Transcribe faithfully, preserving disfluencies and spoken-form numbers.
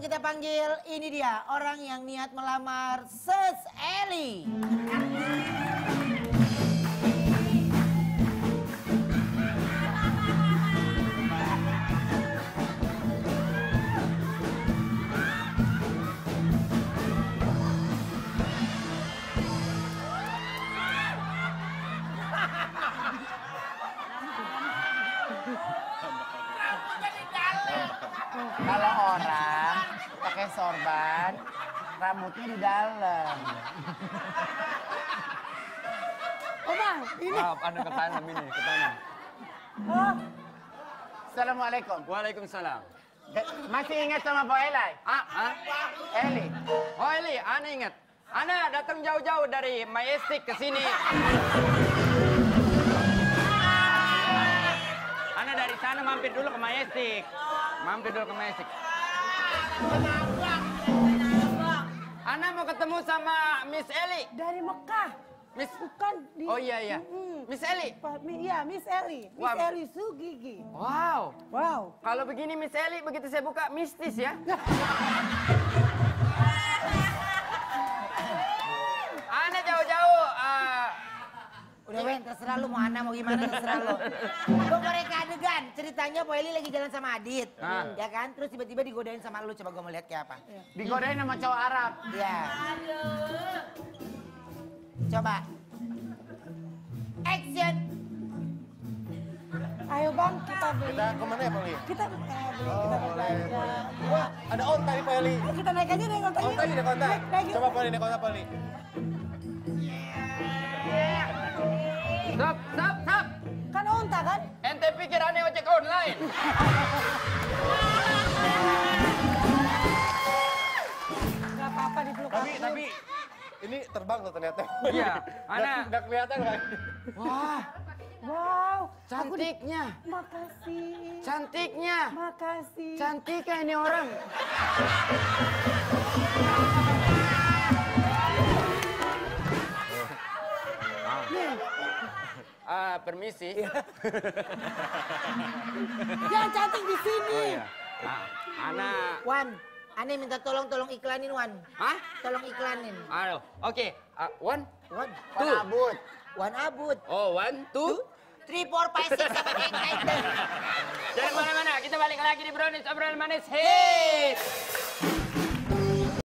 kita panggil ini dia orang yang niat melamar Sus Eli. Kalau orang pakai sorban, rambutnya di dalam. Oma, ini. Maaf, Anda ke kanan ini, ke kanan. Oh, Assalamualaikum. Waalaikumsalam. Masih ingat sama Bu Eli? Ah, ah? Eli. Oh Eli, Ana ingat. Ana datang jauh-jauh dari Majestic ke sini. Ana dari sana mampir dulu ke Majestic. Mampir dulu ke Majestic. Ana mau ketemu sama Miss Eli. dari Mekah. Miss Bukan di... Oh iya iya. Mm-mm. Miss Eli. Pa- mi- Iya, Miss Eli. Miss Wah. Eli Sugigi. Wow. Wow. Kalau begini Miss Eli begitu saya buka mistis ya. Ana jauh-jauh. ah, Udah Wen, terserah lu mau Ana mau gimana terserah lu. Gue mereka adegan, ceritanya Bu Eli lagi jalan sama Adit. Ah. Ya kan, terus tiba-tiba digodain sama lu, coba gue mau lihat kayak apa. Digodain sama cowok Arab. Ya. Coba. Action. Ayo bang, kita beli. Kita kemana ya, Pak Eli? Kita eh, beli, Oh, kita boleh. belanja. Wah, ada onta nih, Pak Eli. Ayo kita naik aja naik onta. Onta yuk. naik onta. Naik, naik, yuk. Coba Pak Eli, naik onta, Pak Eli. Stop, stop, stop. Kan onta kan? Ente pikir aneh ojek online. Gak apa-apa dipeluk Tapi, aku. tapi ini terbang loh ternyata. Iya, Ana. Nggak- nggak kelihatan kan? Wah, Wow. cantiknya. Makasih. Cantiknya. Makasih. Cantik ini orang. Ah, permisi. Yang cantik di sini. Oh iya. Ah, Ana. Wan, Ana minta tolong tolong iklanin Wan. Hah? Tolong iklanin. Aduh. Oke. Ah, one, Wan, two. Abut. Wan Abud. Oh, one, two. Three, four, five, six, seven, eight, nine, ten. Jangan mana-mana. Kita balik lagi di Brownies Obrolan Manis. Hei.